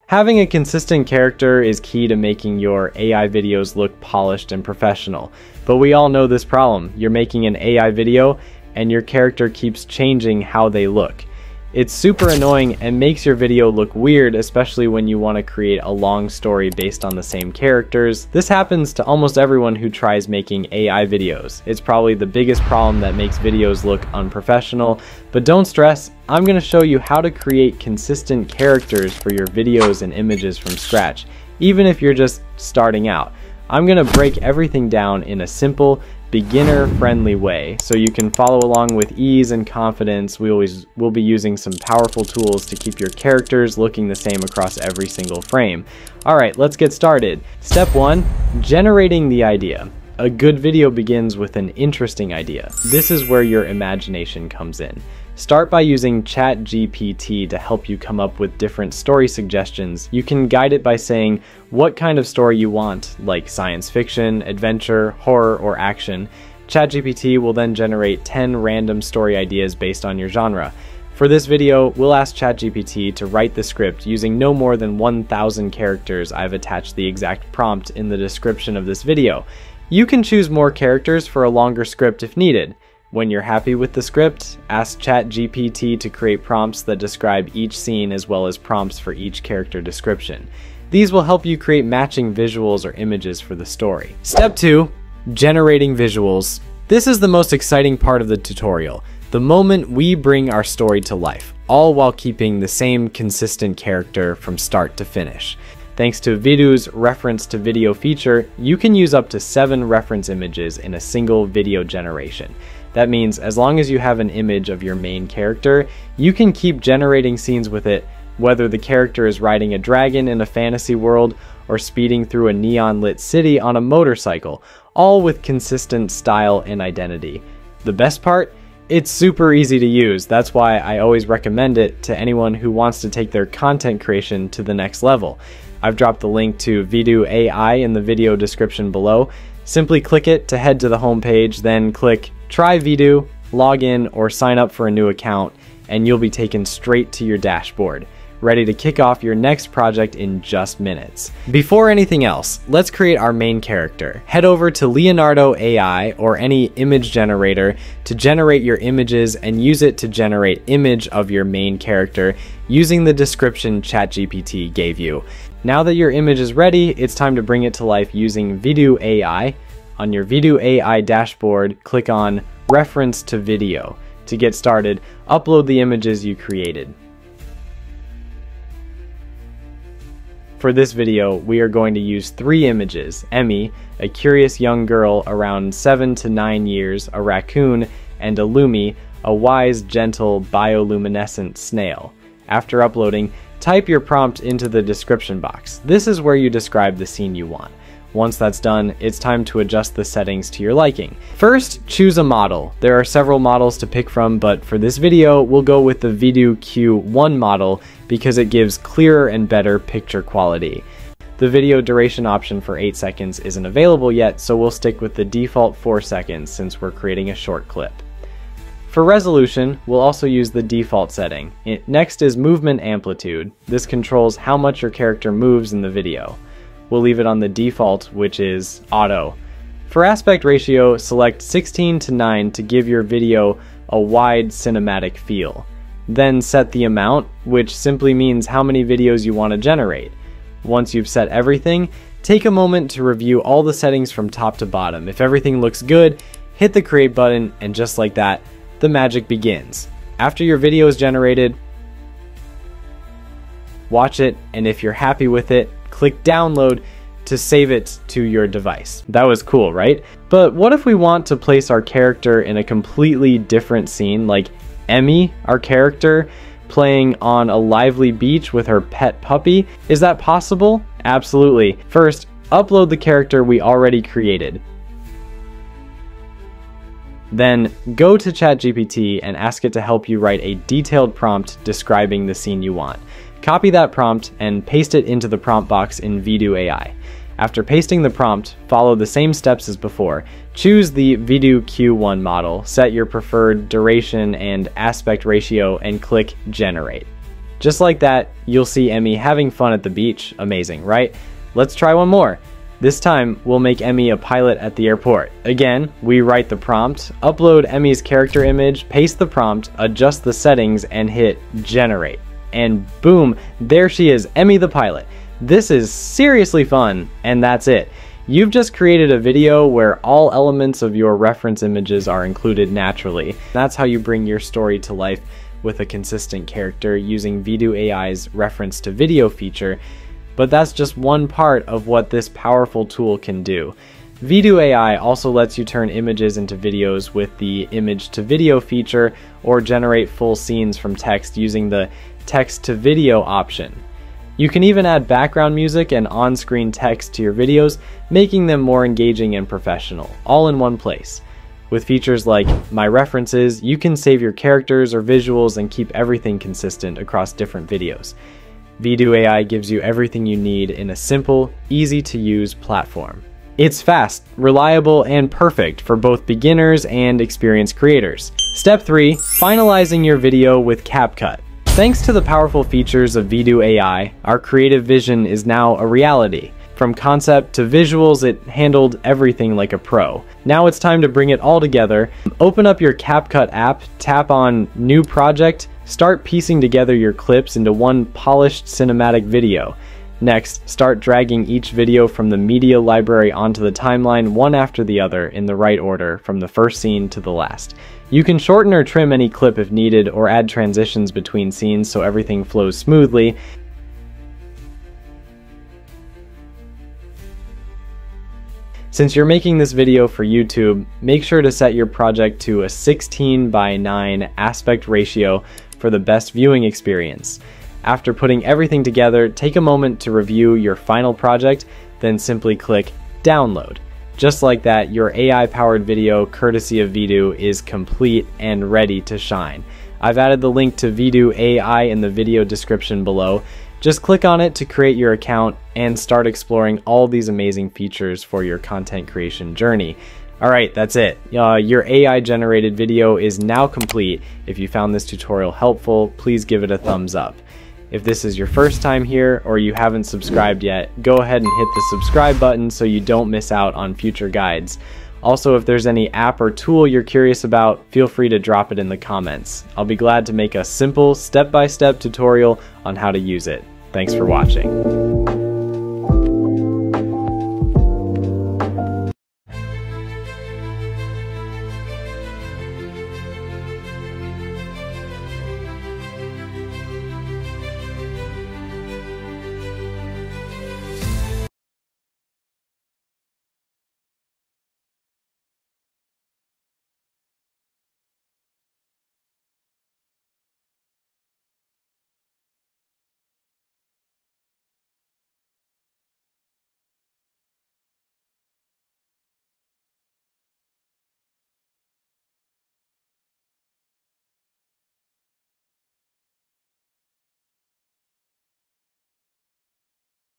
Having a consistent character is key to making your AI videos look polished and professional. But we all know this problem. You're making an AI video and your character keeps changing how they look. It's super annoying and makes your video look weird, especially when you want to create a long story based on the same characters. This happens to almost everyone who tries making AI videos. It's probably the biggest problem that makes videos look unprofessional, but don't stress, I'm going to show you how to create consistent characters for your videos and images from scratch, even if you're just starting out. I'm going to break everything down in a simple, beginner-friendly way so you can follow along with ease and confidence. We'll be using some powerful tools to keep your characters looking the same across every single frame. Alright, let's get started. Step 1, generating the idea. A good video begins with an interesting idea. This is where your imagination comes in. Start by using ChatGPT to help you come up with different story suggestions. You can guide it by saying what kind of story you want, like science fiction, adventure, horror, or action. ChatGPT will then generate 10 random story ideas based on your genre. For this video, we'll ask ChatGPT to write the script using no more than 1,000 characters. I've attached the exact prompt in the description of this video. You can choose more characters for a longer script if needed. When you're happy with the script, ask ChatGPT to create prompts that describe each scene as well as prompts for each character description. These will help you create matching visuals or images for the story. Step 2, generating visuals. This is the most exciting part of the tutorial. The moment we bring our story to life, all while keeping the same consistent character from start to finish. Thanks to Vidu's reference to video feature, you can use up to 7 reference images in a single video generation. That means as long as you have an image of your main character, you can keep generating scenes with it, whether the character is riding a dragon in a fantasy world or speeding through a neon-lit city on a motorcycle, all with consistent style and identity. The best part? It's super easy to use. That's why I always recommend it to anyone who wants to take their content creation to the next level. I've dropped the link to Vidu AI in the video description below. Simply click it to head to the home page, then click Try Vidu, log in, or sign up for a new account, and you'll be taken straight to your dashboard, ready to kick off your next project in just minutes. Before anything else, let's create our main character. Head over to Leonardo AI or any image generator to generate your images and use it to generate image of your main character using the description ChatGPT gave you. Now that your image is ready, it's time to bring it to life using Vidu AI. On your Vidu AI dashboard, click on Reference to Video. To get started, upload the images you created. For this video, we are going to use 3 images: Emmy, a curious young girl around 7 to 9 years, a raccoon, and Illumi, a wise, gentle, bioluminescent snail. After uploading, type your prompt into the description box. This is where you describe the scene you want. Once that's done, it's time to adjust the settings to your liking. First, choose a model. There are several models to pick from, but for this video, we'll go with the Vidu Q1 model because it gives clearer and better picture quality. The video duration option for 8 seconds isn't available yet, so we'll stick with the default 4 seconds since we're creating a short clip. For resolution, we'll also use the default setting. Next is movement amplitude. This controls how much your character moves in the video. We'll leave it on the default, which is auto. For aspect ratio, select 16:9 to give your video a wide cinematic feel. Then set the amount, which simply means how many videos you want to generate. Once you've set everything, take a moment to review all the settings from top to bottom. If everything looks good, hit the create button, and just like that, the magic begins. After your video is generated, watch it, and if you're happy with it, click download to save it to your device. That was cool, right? But what if we want to place our character in a completely different scene, like Emmy, our character, playing on a lively beach with her pet puppy? Is that possible? Absolutely. First, upload the character we already created. Then go to ChatGPT and ask it to help you write a detailed prompt describing the scene you want. Copy that prompt and paste it into the prompt box in Vidu AI. After pasting the prompt, follow the same steps as before. Choose the Vidu Q1 model, set your preferred duration and aspect ratio, and click Generate. Just like that, you'll see Emmy having fun at the beach. Amazing, right? Let's try one more. This time, we'll make Emmy a pilot at the airport. Again, we write the prompt, upload Emmy's character image, paste the prompt, adjust the settings, and hit generate. And boom, there she is, Emmy the pilot. This is seriously fun, and that's it. You've just created a video where all elements of your reference images are included naturally. That's how you bring your story to life with a consistent character using Vidu AI's reference to video feature. But that's just one part of what this powerful tool can do. Vidu AI also lets you turn images into videos with the image to video feature or generate full scenes from text using the text to video option. You can even add background music and on-screen text to your videos, making them more engaging and professional, all in one place. With features like My References, you can save your characters or visuals and keep everything consistent across different videos. Vidu AI gives you everything you need in a simple, easy-to-use platform. It's fast, reliable, and perfect for both beginners and experienced creators. Step 3. Finalizing your video with CapCut. Thanks to the powerful features of Vidu AI, our creative vision is now a reality. From concept to visuals, it handled everything like a pro. Now it's time to bring it all together. Open up your CapCut app, tap on New Project, start piecing together your clips into one polished cinematic video. Next, start dragging each video from the media library onto the timeline one after the other in the right order from the first scene to the last. You can shorten or trim any clip if needed or add transitions between scenes so everything flows smoothly. Since you're making this video for YouTube, make sure to set your project to a 16:9 aspect ratio for the best viewing experience. After putting everything together, take a moment to review your final project, then simply click Download. Just like that, your AI-powered video, courtesy of Vidu, is complete and ready to shine. I've added the link to Vidu AI in the video description below. Just click on it to create your account and start exploring all these amazing features for your content creation journey. Alright, that's it. Your AI-generated video is now complete. If you found this tutorial helpful, please give it a thumbs up. If this is your first time here or you haven't subscribed yet, go ahead and hit the subscribe button so you don't miss out on future guides. Also, if there's any app or tool you're curious about, feel free to drop it in the comments. I'll be glad to make a simple, step-by-step tutorial on how to use it. Thanks for watching.